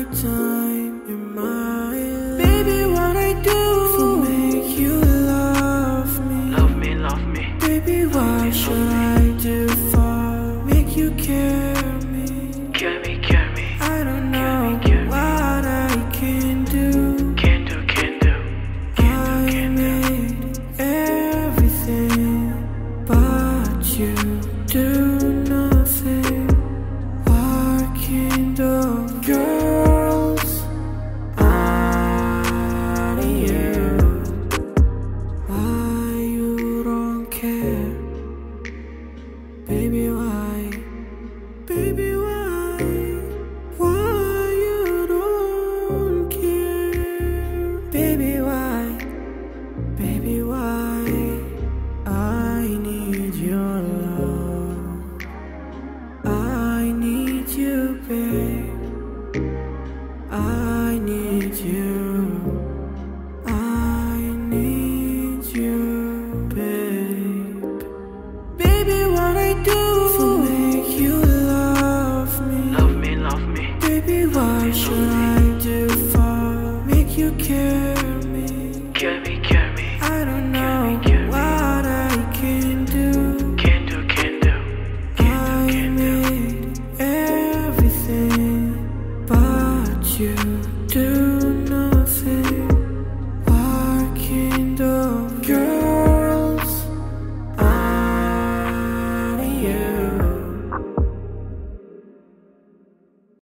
time in my life. Baby, what I do to make you love me? Love me, love me. Baby, what should I do for make you care me? Care me, care me. I don't know what I can do. Can do, can do. I made everything, but you do nothing. What kind of girls are you? Why you don't care? Baby, why? Baby, why? Why you don't care? Baby, why? Baby, why? I need your love. I need you, babe. I need you. I need you, babe. Baby, what I do to make you love me? Love me, love me. Baby, what should I do for make you care me? Care me, care me. I don't know what I can do. Can do, can do. I made everything, but you do